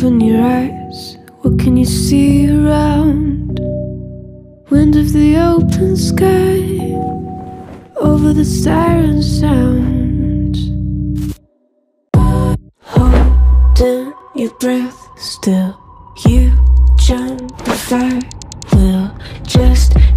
Open your eyes, what can you see around? Wind of the open sky, over the siren sound. Holding your breath still, you jump the fire. We'll just